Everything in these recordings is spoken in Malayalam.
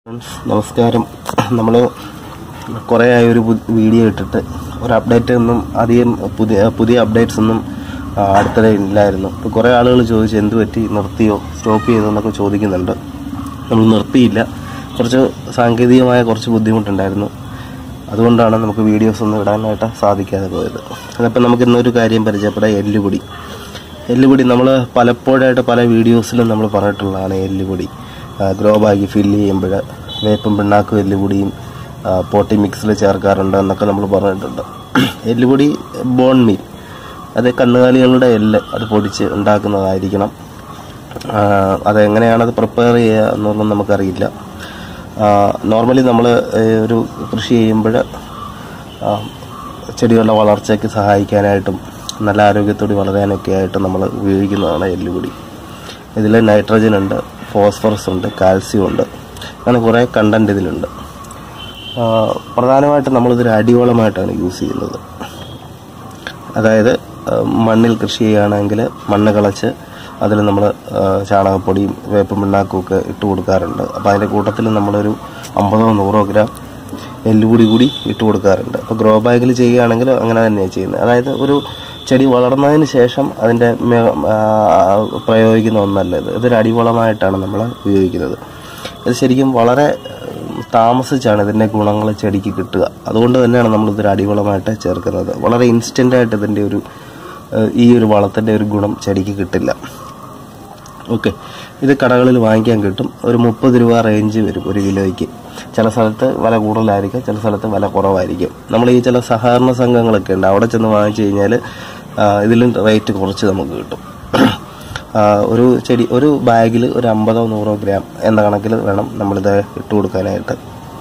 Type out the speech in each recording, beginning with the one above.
നമസ്കാരം. നമ്മൾ കുറേ ആയി ഒരു വീഡിയോ ഇട്ടിട്ട് ഒരു അപ്ഡേറ്റ് ഒന്നും അധികം പുതിയ അപ്ഡേറ്റ്സ് ഒന്നും അടുത്തിടെ ഇല്ലായിരുന്നു. ഇപ്പോൾ കുറേ ആളുകൾ ചോദിച്ചു എന്ത് പറ്റി, നിർത്തിയോ, സ്റ്റോപ്പ് ചെയ്തോ എന്നൊക്കെ ചോദിക്കുന്നുണ്ട്. നമ്മൾ നിർത്തിയില്ല, കുറച്ച് സാങ്കേതികമായ കുറച്ച് ബുദ്ധിമുട്ടുണ്ടായിരുന്നു. അതുകൊണ്ടാണ് നമുക്ക് വീഡിയോസ് ഒന്നും ഇടാനായിട്ട് സാധിക്കാതെ പോയത്. അതപ്പോൾ നമുക്ക് ഇന്നൊരു കാര്യം പരിചയപ്പെടാം. എല്ലുപൊടി നമ്മൾ പലപ്പോഴായിട്ട് പല വീഡിയോസിലും നമ്മൾ പറഞ്ഞിട്ടുള്ളതാണ്. എല്ലുപൊടി ഗ്രോ ബാഗ് ഫില്ല് ചെയ്യുമ്പോൾ വേപ്പും പിണ്ണാക്കും എല്ലുപൊടിയും പോട്ടി മിക്സിൽ ചേർക്കാറുണ്ട് എന്നൊക്കെ നമ്മൾ പറഞ്ഞിട്ടുണ്ട്. എല്ലുപൊടി ബോൺ മീൽ, അത് കന്നുകാലികളുടെ എല്ല് അത് പൊടിച്ച് ഉണ്ടാക്കുന്നതായിരിക്കണം. അതെങ്ങനെയാണത് പ്രിപ്പയർ ചെയ്യുക എന്നൊന്നും നമുക്കറിയില്ല. നോർമലി നമ്മൾ ഒരു കൃഷി ചെയ്യുമ്പോൾ ചെടികളുടെ വളർച്ചയ്ക്ക് സഹായിക്കാനായിട്ടും നല്ല ആരോഗ്യത്തോടെ വളരാനൊക്കെ ആയിട്ട് നമ്മൾ ഉപയോഗിക്കുന്നതാണ് എല്ലുപൊടി. ഇതിൽ നൈട്രജൻ ഉണ്ട്, ഫോസ്ഫറസ് ഉണ്ട്, കാൽസ്യം ഉണ്ട്, അങ്ങനെ കുറേ കണ്ടൻറ്റ് ഇതിലുണ്ട്. പ്രധാനമായിട്ടും നമ്മളിതൊരു അടിവളമായിട്ടാണ് യൂസ് ചെയ്യുന്നത്. അതായത് മണ്ണിൽ കൃഷി ചെയ്യുകയാണെങ്കിൽ മണ്ണ് കളച്ച് അതിൽ നമ്മൾ ചാണകപ്പൊടിയും വേപ്പും പിണ്ണാക്കും ഒക്കെ ഇട്ട് കൊടുക്കാറുണ്ട്. അപ്പോൾ അതിൻ്റെ കൂട്ടത്തിൽ നമ്മളൊരു 50-100 ഗ്രാം എല്ലുപൊടി കൂടി ഇട്ട് കൊടുക്കാറുണ്ട്. അപ്പോൾ ഗ്രോ ബാഗിൽ ചെയ്യുകയാണെങ്കിൽ അങ്ങനെ തന്നെയാണ് ചെയ്യുന്നത്. അതായത് ഒരു ചെടി വളർന്നതിന് ശേഷം അതിൻ്റെ പ്രയോഗിക്കുന്ന ഒന്നല്ല ഇത്. ഇതൊരു അടിവളമായിട്ടാണ് നമ്മൾ ഉപയോഗിക്കുന്നത്. ഇത് ശരിക്കും വളരെ താമസിച്ചാണ് ഇതിൻ്റെ ഗുണങ്ങൾ ചെടിക്ക് കിട്ടുക. അതുകൊണ്ട് തന്നെയാണ് നമ്മളിതൊരു അടിവളമായിട്ട് ചേർക്കുന്നത്. വളരെ ഇൻസ്റ്റൻ്റായിട്ട് ഇതിൻ്റെ ഈ ഒരു വളത്തിൻ്റെ ഒരു ഗുണം ചെടിക്ക് കിട്ടില്ല. ഓക്കെ, ഇത് കടകളിൽ വാങ്ങിക്കാൻ കിട്ടും. ഒരു 30 രൂപ റേഞ്ച് വരും ഒരു കിലോയ്ക്ക്. ചില സ്ഥലത്ത് വില കൂടുതലായിരിക്കും, ചില സ്ഥലത്ത് വില കുറവായിരിക്കും. നമ്മൾ ഈ ചില സഹകരണ സംഘങ്ങളൊക്കെ ഉണ്ട്, അവിടെ ചെന്ന് വാങ്ങിച്ചു കഴിഞ്ഞാൽ ഇതിലും റേറ്റ് കുറച്ച് നമുക്ക് കിട്ടും. ഒരു ബാഗിൽ ഒരു 50-100 ഗ്രാം എന്ന കണക്കിൽ വേണം നമ്മളിത് ഇട്ട് കൊടുക്കാനായിട്ട്.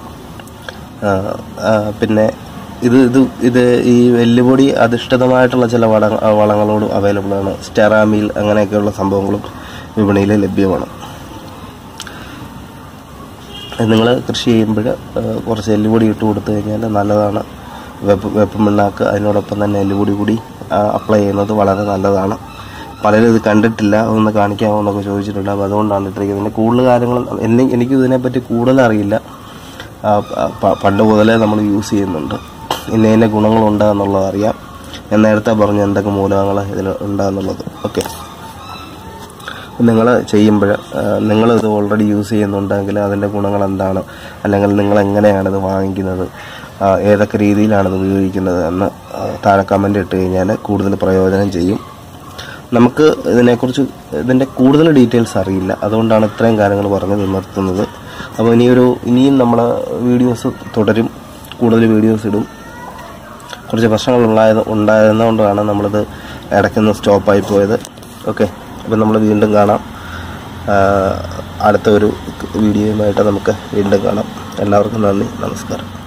പിന്നെ ഇത് ഈ എല്ലുപൊടി അധിഷ്ഠിതമായിട്ടുള്ള ചില വളങ്ങളോട് അവൈലബിൾ ആണ്. സ്റ്റെറാമീൽ അങ്ങനെയൊക്കെയുള്ള സംഭവങ്ങളും വിപണിയിൽ ലഭ്യമാണ്. നിങ്ങൾ കൃഷി ചെയ്യുമ്പോൾ കുറച്ച് എല്ലുപൊടി ഇട്ട് കൊടുത്തു കഴിഞ്ഞാൽ നല്ലതാണ്. വേപ്പും പിണ്ണാക്ക് അതിനോടൊപ്പം തന്നെ എല്ലുപൊടി കൂടി അപ്ലൈ ചെയ്യുന്നത് വളരെ നല്ലതാണ്. പലരും ഇത് കണ്ടിട്ടില്ല, അതൊന്ന് കാണിക്കാമോ എന്നൊക്കെ ചോദിച്ചിട്ടുണ്ട്. അപ്പോൾ അതുകൊണ്ടാണ് ഇട്ടിരിക്കുന്നത്. പിന്നെ കൂടുതൽ കാര്യങ്ങൾ എനിക്ക് ഇതിനെപ്പറ്റി കൂടുതൽ അറിയില്ല. പണ്ട് മുതലേ നമ്മൾ യൂസ് ചെയ്യുന്നുണ്ട്. ഇന്ന ഗുണങ്ങളുണ്ട് എന്നുള്ളത് അറിയാം. ഞാൻ നേരത്തെ പറഞ്ഞു എന്തൊക്കെ മൂലകങ്ങൾ ഇതിൽ ഉണ്ടെന്നുള്ളത്. ഓക്കെ, നിങ്ങൾ ചെയ്യുമ്പോൾ നിങ്ങളിത് ഓൾറെഡി യൂസ് ചെയ്യുന്നുണ്ടെങ്കിൽ അതിൻ്റെ ഗുണങ്ങൾ എന്താണ്, അല്ലെങ്കിൽ നിങ്ങൾ എങ്ങനെയാണിത് വാങ്ങിക്കുന്നത്, ഏതൊക്കെ രീതിയിലാണിത് ഉപയോഗിക്കുന്നത് എന്ന് താഴെ കമൻ്റ് ഇട്ട് കഴിഞ്ഞാൽ കൂടുതൽ പ്രയോജനം ചെയ്യും. നമുക്ക് ഇതിൻ്റെ കൂടുതൽ ഡീറ്റെയിൽസ് അറിയില്ല, അതുകൊണ്ടാണ് ഇത്രയും കാര്യങ്ങൾ പറഞ്ഞ് നിർത്തുന്നത്. അപ്പോൾ ഇനിയും നമ്മൾ വീഡിയോസ് തുടരും, കൂടുതൽ വീഡിയോസ് ഇടും. കുറച്ച് പ്രശ്നങ്ങൾ ഉണ്ടായിരുന്നതുകൊണ്ടാണ് നമ്മളിത് ഇടയ്ക്കൊന്ന് സ്റ്റോപ്പായി പോയത്. ഓക്കെ, അപ്പം നമ്മൾ വീണ്ടും കാണാം. അടുത്ത ഒരു വീഡിയോയുമായിട്ട് നമുക്ക് വീണ്ടും കാണാം. എല്ലാവർക്കും നന്ദി, നമസ്കാരം.